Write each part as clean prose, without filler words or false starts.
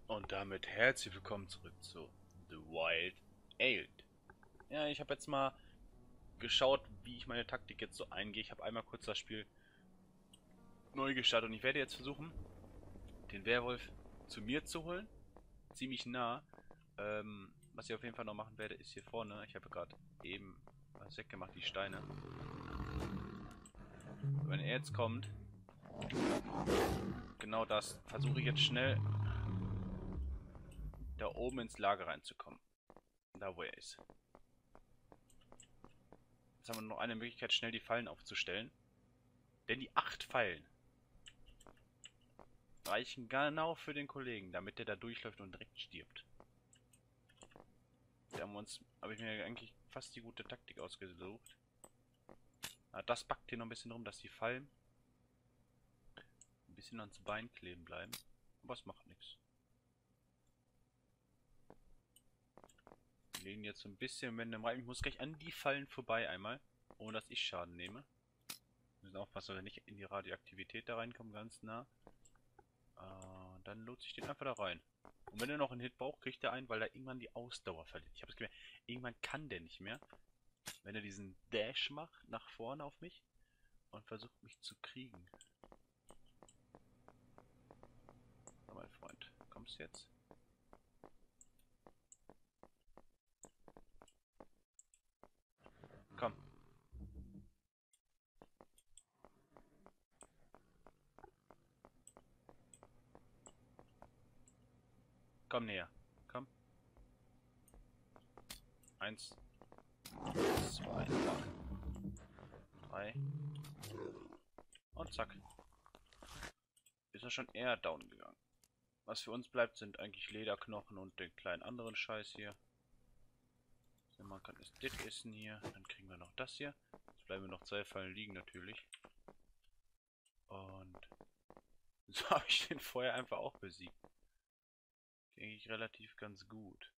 Und damit herzlich willkommen zurück zu The Wild Aild. Ja, ich habe jetzt mal geschaut, wie ich meine Taktik jetzt so eingehe. Ich habe einmal kurz das Spiel neu gestartet und ich werde jetzt versuchen, den Werwolf zu mir zu holen. Ziemlich nah. Was ich auf jeden Fall noch machen werde, ist hier vorne. Ich habe gerade eben was weggemacht, die Steine. Wenn er jetzt kommt, genau das, versuche ich jetzt schnell da oben ins Lager reinzukommen. Da wo er ist. Jetzt haben wir noch eine Möglichkeit, schnell die Fallen aufzustellen. Denn die 8 Fallen reichen genau für den Kollegen, damit der da durchläuft und direkt stirbt. Da habe ich mir eigentlich fast die gute Taktik ausgesucht. Das backt hier noch ein bisschen rum, dass die Fallen ein bisschen ans Bein kleben bleiben. Aber es macht nichts. Wir legen jetzt so ein bisschen Wände rein. Ich muss gleich an die Fallen vorbei einmal, ohne dass ich Schaden nehme. Wir müssen aufpassen, dass wir nicht in die Radioaktivität da reinkommen, ganz nah. Dann lotse ich den einfach da rein. Und wenn er noch einen Hit braucht, kriegt er einen, weil er irgendwann die Ausdauer verliert. Ich habe es gemerkt, irgendwann kann der nicht mehr. Wenn er diesen Dash macht, nach vorne auf mich und versucht mich zu kriegen. So, mein Freund, kommst du jetzt? Komm, komm näher. Komm. 1, 2, 3. Und zack. Ist er schon eher down gegangen. Was für uns bleibt, sind eigentlich Lederknochen und den kleinen anderen Scheiß hier. Man kann es das essen hier. Dann kriegen wir noch das hier. Jetzt bleiben wir noch 2 Fallen liegen natürlich. Und so habe ich den vorher einfach auch besiegt. Denke ich relativ ganz gut.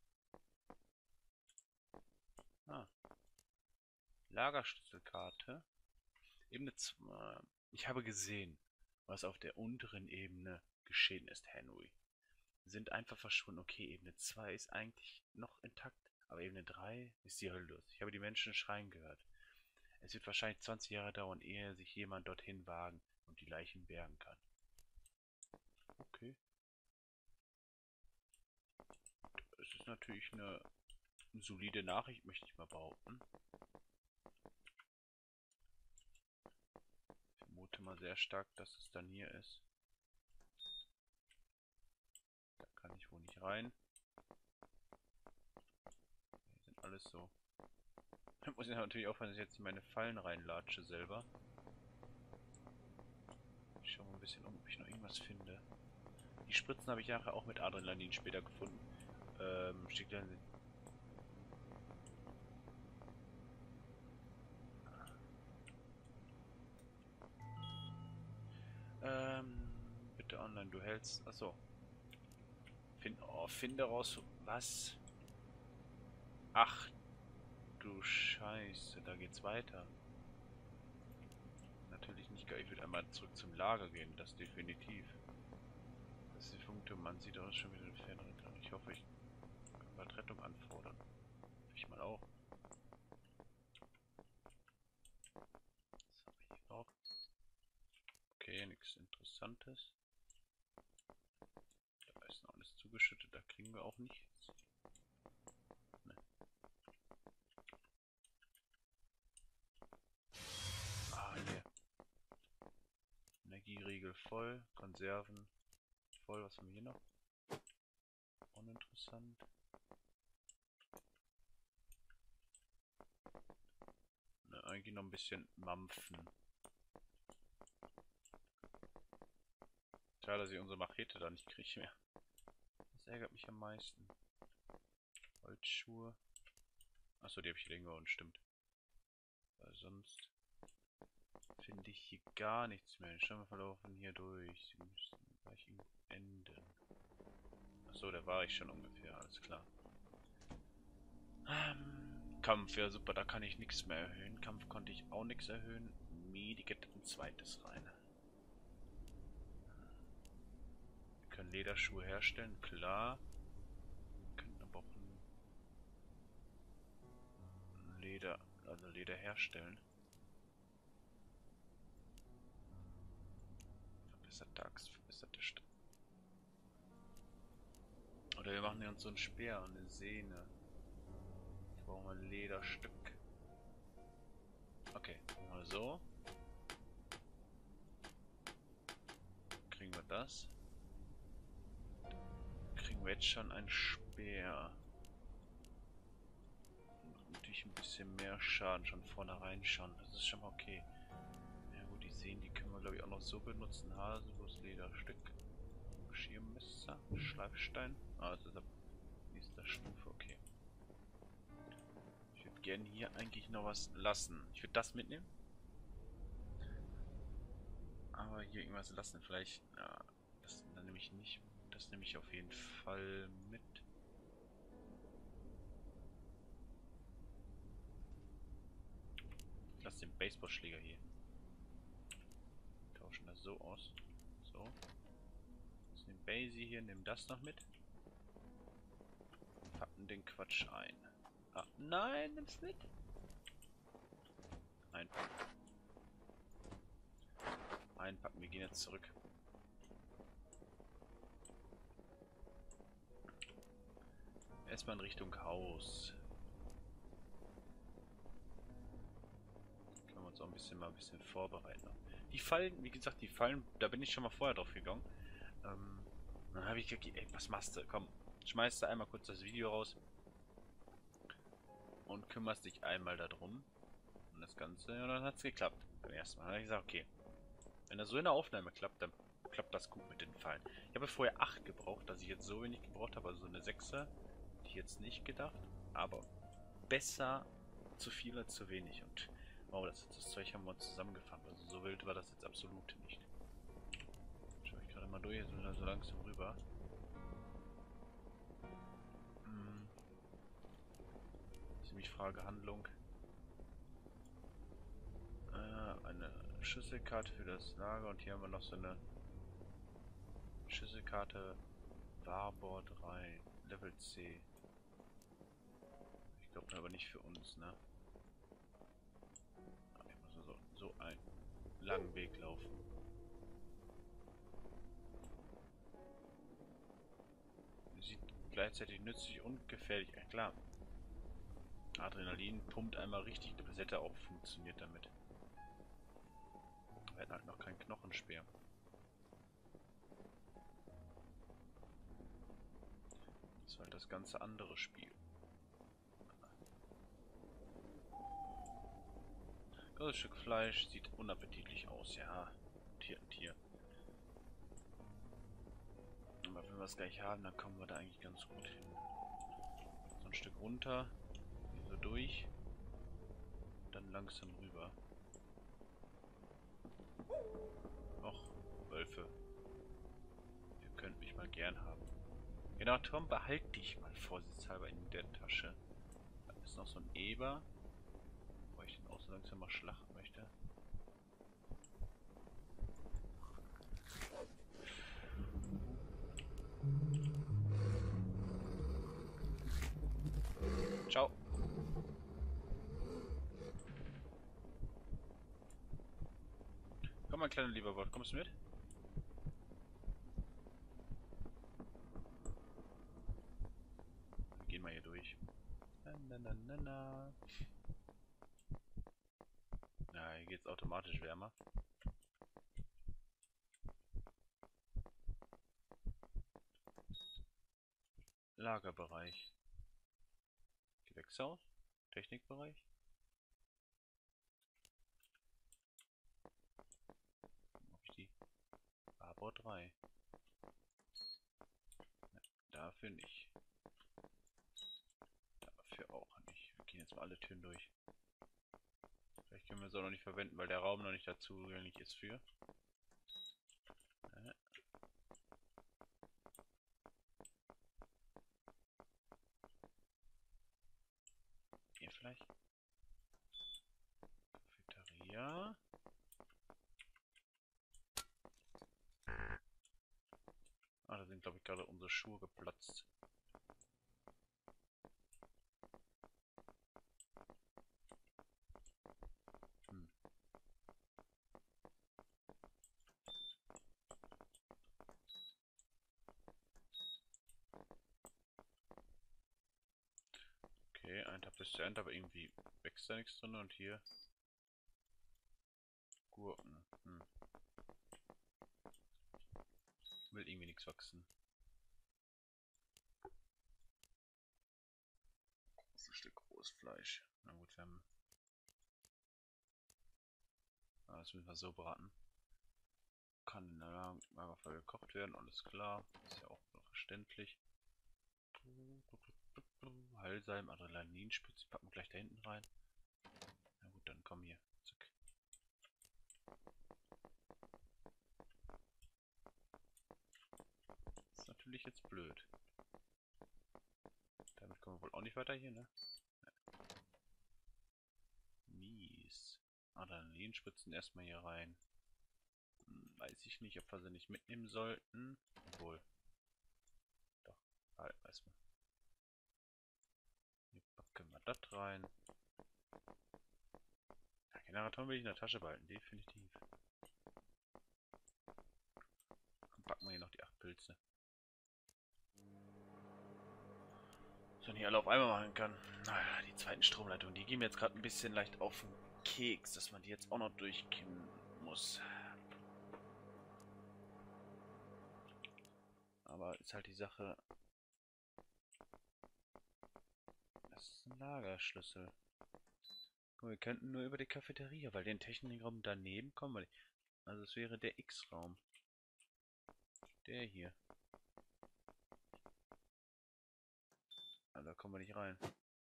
Ah, Lagerschlüsselkarte. Ebene 2. Ich habe gesehen, was auf der unteren Ebene geschehen ist, Henry. Sind einfach verschwunden. Okay, Ebene 2 ist eigentlich noch intakt, aber Ebene 3 ist die Hölle los. Ich habe die Menschen schreien gehört. Es wird wahrscheinlich 20 Jahre dauern, ehe sich jemand dorthin wagen und die Leichen bergen kann. Okay. Es ist natürlich eine solide Nachricht, möchte ich mal behaupten. Ich vermute mal sehr stark, dass es dann hier ist. Da kann ich wohl nicht rein. Hier sind alles so. Da muss ich natürlich aufpassen, dass ich jetzt in meine Fallen reinlatsche selber. Ich schaue mal ein bisschen um, ob ich noch irgendwas finde. Die Spritzen habe ich nachher auch mit Adrenalin später gefunden. Steht da. Bitte online, du hältst. Achso. Finde raus. Was? Ach du Scheiße, da geht's weiter. Natürlich nicht geil. Ich würde einmal zurück zum Lager gehen, das definitiv. Das ist die Punkte, man sieht auch schon wieder eine fernere. Ich hoffe, ich kann bald Rettung anfordern. Ich mal auch. Was habe ich hier noch? Okay, nichts Interessantes. Da ist noch alles zugeschüttet, da kriegen wir auch nichts. Ne. Hier. Energieriegel voll, Konserven voll. Was haben wir hier noch? Uninteressant. Ne, eigentlich noch ein bisschen mampfen. Schade, dass ich unsere Machete da nicht kriege mehr. Das ärgert mich am meisten. Holzschuhe. Achso, die habe ich hier irgendwo und stimmt. Weil sonst finde ich hier gar nichts mehr. Schauen wir verlaufen hier durch. Sie müssen gleich enden. Achso, da war ich schon ungefähr, alles klar. Kampf, ja super, da kann ich nichts mehr erhöhen. Kampf konnte ich auch nichts erhöhen. Medikit ein zweites rein. Wir können Lederschuhe herstellen, klar. Wir könnten aber auch ein Leder herstellen. Verbesserte Axt, verbesserte St Oder wir machen uns so einen Speer und eine Sehne. Jetzt brauchen wir ein Lederstück. Okay, mal so. Kriegen wir das. Kriegen wir jetzt schon einen Speer. Und natürlich ein bisschen mehr Schaden schon vornherein schon. Das ist schon mal okay. Ja gut, die Sehnen, die können wir glaube ich auch noch so benutzen. Haselnuss, Lederstück. Schirmmesser, Schleifstein. Ah, das ist ab nächster Stufe, okay. Ich würde gerne hier eigentlich noch was lassen. Ich würde das mitnehmen. Aber hier irgendwas lassen. Vielleicht. Ja, das dann nehme ich nicht. Das nehme ich auf jeden Fall mit. Ich lasse den Baseballschläger hier. Tauschen das so aus. So. Jetzt nehmen Basie hier, nehmen das noch mit. Und packen den Quatsch ein. Ah, nein, nimm's mit. Einpacken. Einpacken, wir gehen jetzt zurück. Erstmal in Richtung Haus. Können wir uns auch ein bisschen vorbereiten. Die Fallen, wie gesagt, die Fallen, da bin ich schon mal vorher drauf gegangen. Dann habe ich gesagt, ey, was machst du? Komm, schmeißt du einmal kurz das Video raus. Und kümmerst dich einmal darum. Und das Ganze, ja, dann hat es geklappt. Beim ersten Mal. Dann habe ich gesagt, okay. Wenn das so in der Aufnahme klappt, dann klappt das gut mit den Fallen. Ich habe vorher 8 gebraucht, dass ich jetzt so wenig gebraucht habe. Also so eine 6er. Die jetzt nicht gedacht. Aber besser zu viel als zu wenig. Und wow, das Zeug haben wir uns zusammengefangen. Also so wild war das jetzt absolut nicht. Schaue ich gerade mal durch, jetzt sind wir so langsam rüber. Ziemlich Frage Handlung. Eine Schlüsselkarte für das Lager und hier haben wir noch so eine Schlüsselkarte Warbor 3 Level C. Ich glaube aber nicht für uns, ne? Ich muss so einen langen Weg laufen. Sieht gleichzeitig nützlich und gefährlich. Ja klar. Adrenalin pumpt einmal richtig. Das hätte auch funktioniert damit. Wir hätten halt noch keinen Knochenspeer. Das ist halt das ganze andere Spiel. Das Stück Fleisch sieht unappetitlich aus, ja. Tier. Aber wenn wir es gleich haben, dann kommen wir da eigentlich ganz gut hin. So ein Stück runter, hier so durch, dann langsam rüber. Och, Wölfe. Ihr könnt mich mal gern haben. Genau, Tom, behalt dich mal vorsichtshalber in der Tasche. Da ist noch so ein Eber, wo ich den auch so langsam mal schlachten möchte. Ciao. Komm, mein kleiner lieber Wort, kommst du mit? Wir gehen mal hier durch. Na. Ja, hier geht's automatisch wärmer. Lagerbereich. Gewächshaus. Technikbereich. Ob ich die Arbor 3. Ne, dafür nicht. Dafür auch nicht. Wir gehen jetzt mal alle Türen durch. Vielleicht können wir es auch noch nicht verwenden, weil der Raum noch nicht dazu zugänglich ist für. Hier vielleicht. Cafeteria. Ah, da sind unsere Schuhe geplatzt. Hm. Okay, ein Tab ist zu Ende, aber irgendwie wächst da nichts drin und hier Gurken. Will irgendwie nichts wachsen. Großes Stück rohes Fleisch. Na gut, wir haben. Das müssen wir so braten. Kann in der Lagerfeuer gekocht werden, alles klar. Ist ja auch verständlich. Heilsalm, Adrenalinspritze, packen wir gleich da hinten rein. Na gut, dann komm hier. Zack. Das ist natürlich jetzt blöd. Damit kommen wir wohl auch nicht weiter hier, ne? Mies. Adrenalinspritzen erstmal hier rein. Weiß ich nicht, ob wir sie nicht mitnehmen sollten. Obwohl. Doch, halt, weiß man. Hier packen wir das rein. Ja, Generatoren will ich in der Tasche behalten, definitiv. Dann packen wir hier noch die 8 Pilze. Dass man hier alle auf einmal machen kann. Naja, die zweiten Stromleitungen, die gehen mir jetzt gerade ein bisschen leicht auf den Keks, dass man die jetzt auch noch durchgehen muss. Aber ist halt die Sache. Das ist ein Lagerschlüssel. Guck, wir könnten nur über die Cafeteria, weil den Technikraum daneben kommen. Also es wäre der X-Raum. Der hier. Aber da kommen wir nicht rein.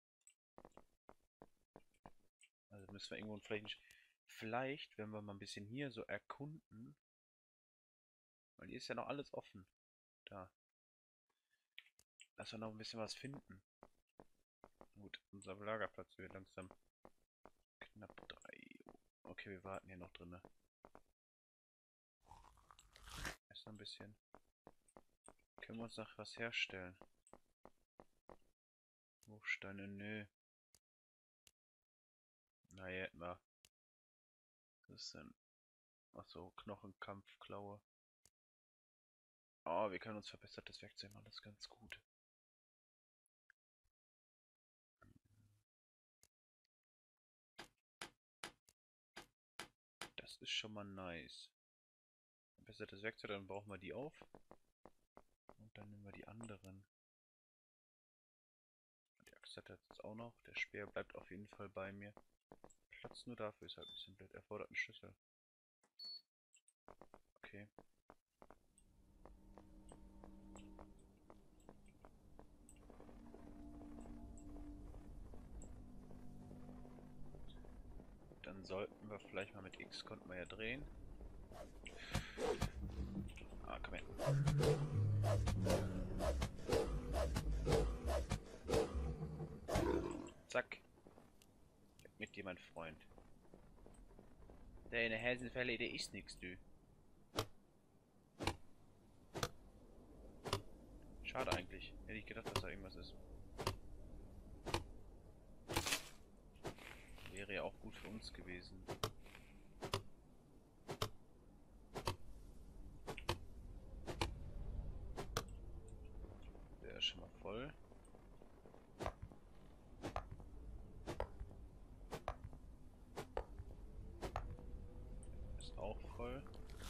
Also müssen wir irgendwo vielleicht, wenn wir mal ein bisschen hier so erkunden. Weil hier ist ja noch alles offen. Da. Lass wir noch ein bisschen was finden. Gut, unser Lagerplatz wird langsam knapp 3 Uhr. Okay, wir warten hier noch drin. Ne? Erst noch ein bisschen. Können wir uns noch was herstellen? Bruchsteine, nö. Naja, na. Was ist denn? Achso, Knochenkampfklaue. Oh, wir können uns verbessertes Werkzeug machen, das ist ganz gut. Das ist schon mal nice. Verbessertes Werkzeug, dann brauchen wir die auf. Und dann nehmen wir die anderen. Die Axt hat jetzt auch noch. Der Speer bleibt auf jeden Fall bei mir. Platz nur dafür ist halt ein bisschen blöd. Erfordert einen Schlüssel. Okay. Dann sollten wir vielleicht mal mit X, konnten wir ja drehen. Ah, komm her. Zack. Mit dir, mein Freund. Der in der Häsenfälle, der ist nix, du. Schade eigentlich. Hätte ich gedacht, dass da irgendwas ist. Wäre ja auch gut für uns gewesen. Der ist schon mal voll. Ist auch voll.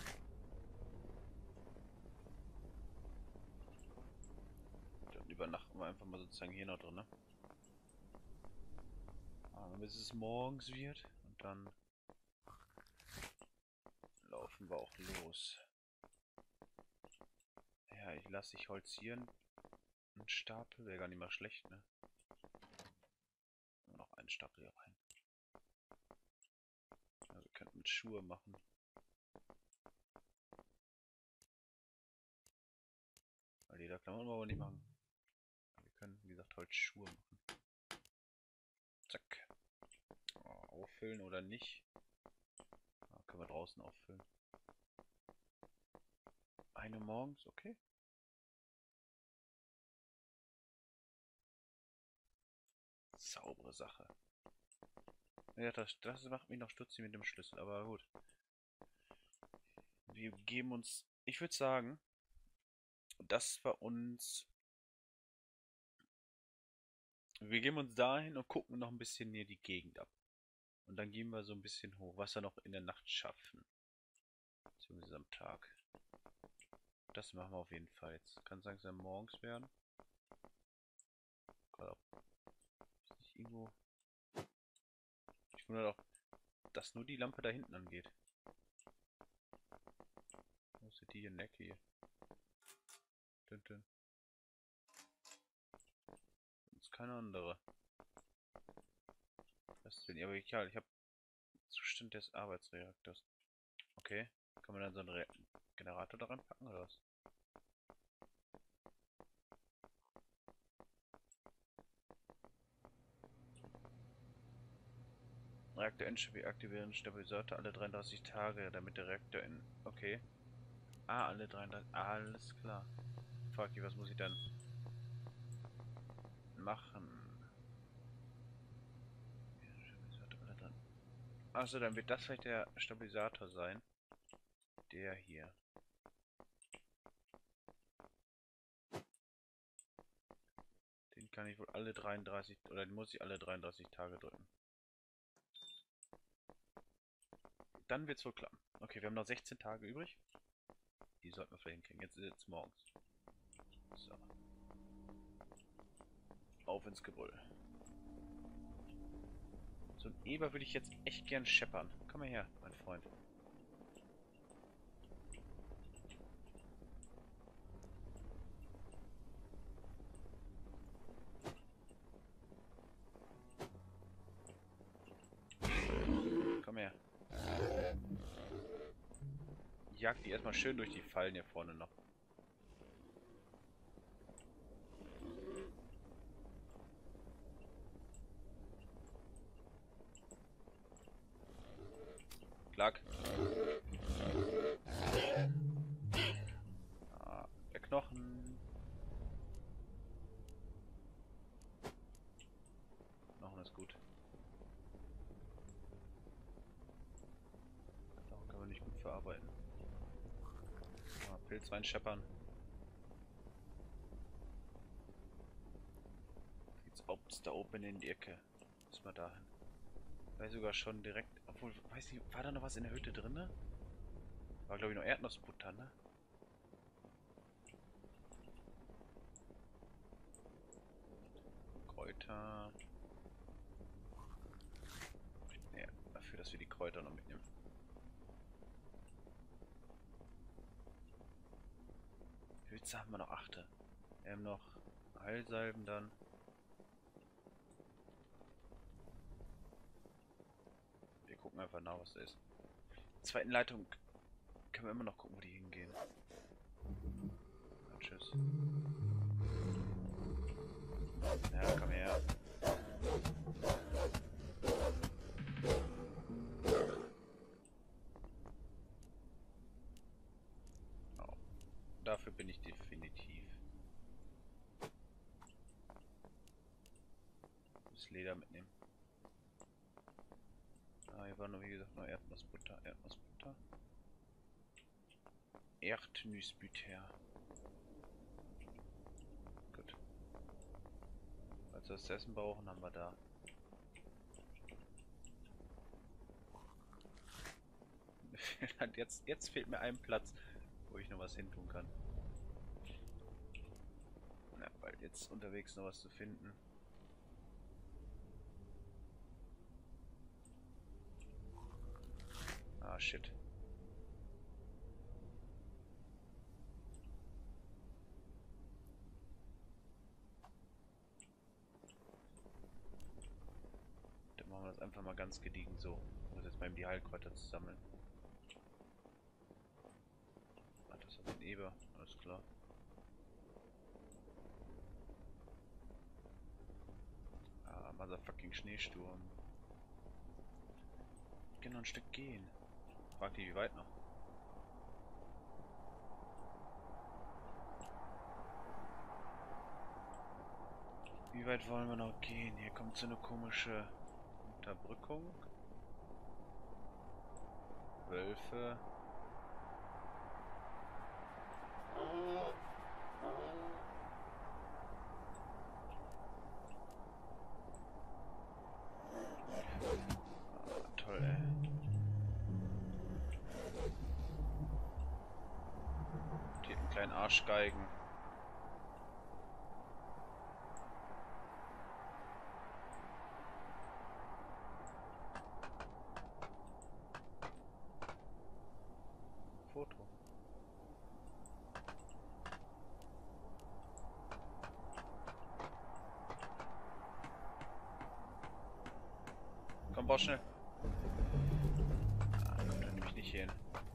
Dann übernachten wir einfach mal sozusagen hier noch drin, ne? Bis es morgens wird und dann laufen wir auch los. Ja, ich lasse dich Holz hier einen Stapel, wäre gar nicht mal schlecht, ne? Noch einen Stapel hier rein. Ja, wir könnten mit Schuhe machen. Weil Lederklamotten wollen wir nicht machen. Wir können, wie gesagt, Holzschuhe machen. Zack. Oh, auffüllen oder nicht? Ah, können wir draußen auffüllen. 1 Uhr morgens, okay. saubere Sache. Ja, das macht mich noch stutzig mit dem Schlüssel, aber gut. Wir geben uns, ich würde sagen, das war uns, wir geben uns dahin und gucken noch ein bisschen hier die Gegend ab. Und dann gehen wir so ein bisschen hoch, was wir noch in der Nacht schaffen. Beziehungsweise am Tag. Das machen wir auf jeden Fall jetzt. Kann langsam morgens werden. Gerade auch nicht irgendwo. Ich wundere auch, dass nur die Lampe da hinten angeht. Wo ist die hier in der Ecke hier? Dün, dün. Das ist keine andere. Das bin ich aber egal. Ich habe Zustand des Arbeitsreaktors. Okay. Kann man dann so einen Generator da reinpacken oder was? Reaktor Endstufe aktivieren Stabilisator alle 33 Tage, damit der Reaktor in... Okay. Ah, alle 33... Alles klar. Fuck, was muss ich dann machen? Stabilisator alle dran. Achso, dann wird das vielleicht der Stabilisator sein. Der hier. Den kann ich wohl alle 33... Oder den muss ich alle 33 Tage drücken. Dann wird's wohl klappen. Okay, wir haben noch 16 Tage übrig. Die sollten wir vielleicht hinkriegen. Jetzt ist es morgens. So. Auf ins Gebrüll. So ein Eber würde ich jetzt echt gern scheppern. Komm mal her, mein Freund. Komm her. Jag die erstmal schön durch die Fallen hier vorne noch. Klack. Ah, der Knochen. Knochen ist gut. Knochen kann man nicht gut verarbeiten. Ah, Pilz reinscheppern. Jetzt ob's da oben in die Ecke. Müssen wir dahin. Vielleicht sogar schon direkt. Obwohl, weiß ich, war da noch was in der Hütte drin? War glaube ich noch Erdnussbutter, ne? Kräuter. Ne, dafür, dass wir die Kräuter noch mitnehmen. Pilze haben wir noch 8. Wir haben noch Heilsalben dann. Wir gucken einfach nach, was da ist. Zweiten Leitung können wir immer noch gucken, wo die hingehen. Ja, tschüss. Ja, komm her. Oh. Dafür bin ich definitiv. Das Leder mitnehmen. Ah, hier war nur, wie gesagt, noch Erdnussbutter. Erdnussbutter. Erdnussbutter. Gut. Falls wir das Essen brauchen, haben wir da. Jetzt fehlt mir ein Platz, wo ich noch was hin tun kann. Ja, bald jetzt unterwegs noch was zu finden. Ah, shit. Dann machen wir das einfach mal ganz gediegen so. Ich muss jetzt mal eben die Heilkräuter zu sammeln. Ah, das hat ein Eber, alles klar. Ah, motherfucking Schneesturm. Ich kann noch ein Stück gehen. Frag die, wie weit noch? Wie weit wollen wir noch gehen? Hier kommt so eine komische Unterbrückung. Wölfe. Ah, toll, ey. Die einen kleinen Arschgeigen. Foto. Komm, bau schnell. Ah, kommt da nämlich nicht hin.